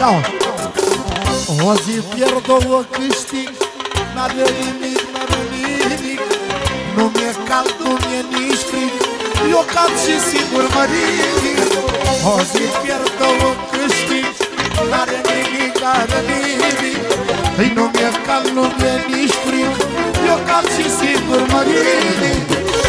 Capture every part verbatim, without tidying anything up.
O zi pierd, două câștig, n-are nimic, n-are nimic. Nu mi-e cald, nu mi-e nici frig, eu cad și sigur mă ridic. O zi pierd, două câștig, n-are nimic, n-are nimic. Nu mi-e cald, nu mi-e nici frig, eu cad și sigur mă ridic.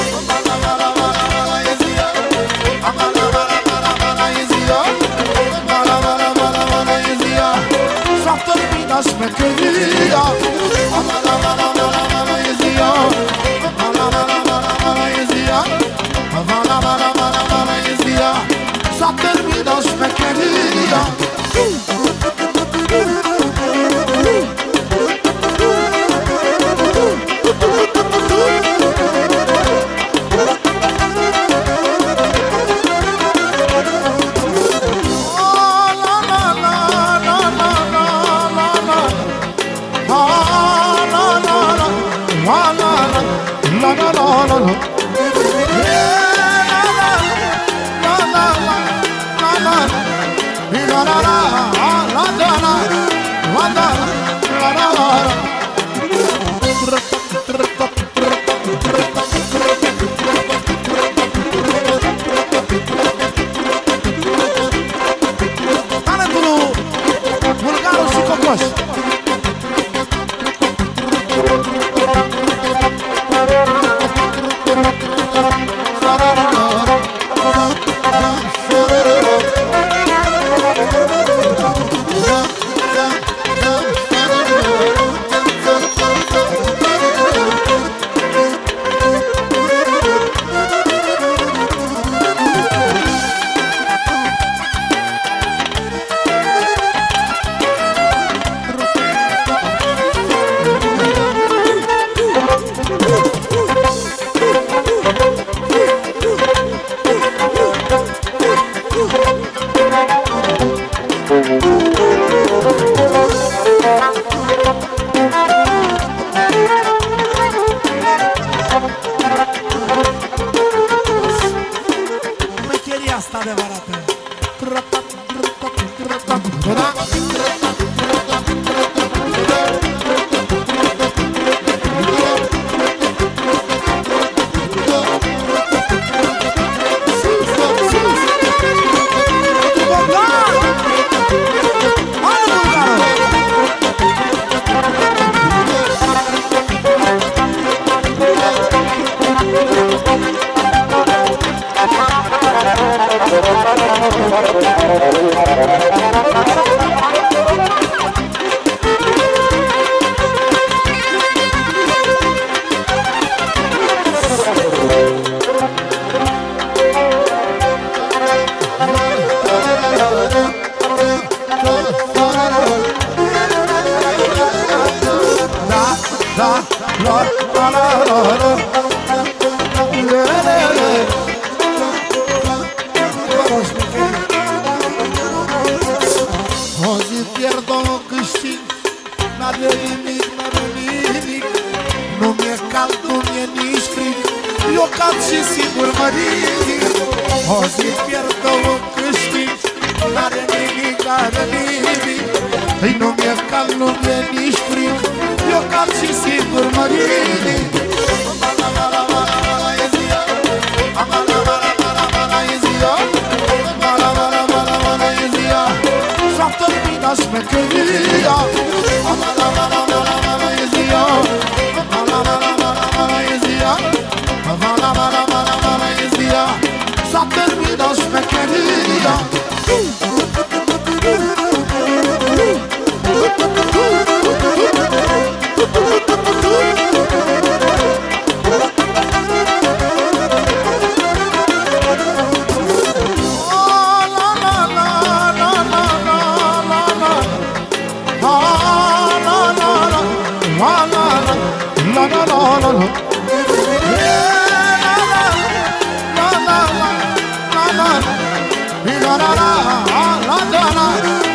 S-a terminat șmecheria. Amala, amala, amala, amala, e ziua. Amala, amala, amala, amala, e ziua. Amala, amala, amala, amala, e ziua. S-a terminat șmecheria.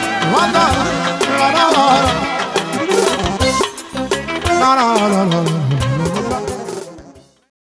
la la la la la.